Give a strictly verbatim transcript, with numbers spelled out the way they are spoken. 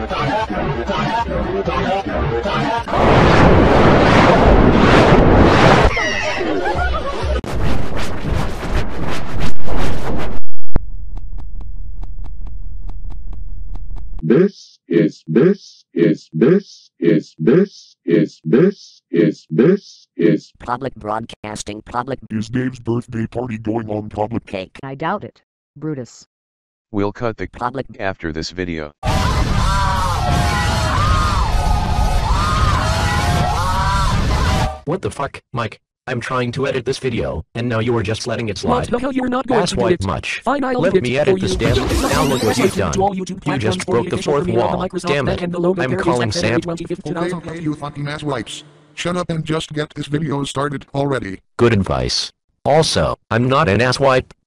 This is this is this is this is this is this is public broadcasting. Public Is Dave's birthday party going on public? cake. I doubt it, Brutus. We'll cut the Public after this video. What the fuck, Mike? I'm trying to edit this video, and now you are just letting it slide. What the hell, you're not going to do Asswipe it. much. Fine, I'll Let edit me it edit for this you. damn. Now look what you've done. To all YouTube You just platforms for broke the official fourth premiere of the wall. Microsoft Damn Deck it. and the logo I'm parodies calling on February Sam. twenty-fifth, Okay, two thousand. okay, you fucking asswipes. Shut up and just get this video started already. Good advice. Also, I'm not an asswipe.